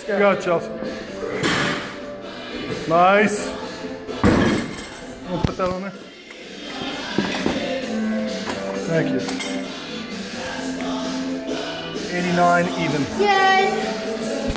Go, Chelsea. Nice. We'll put that on there. Thank you. 89 even. Yay!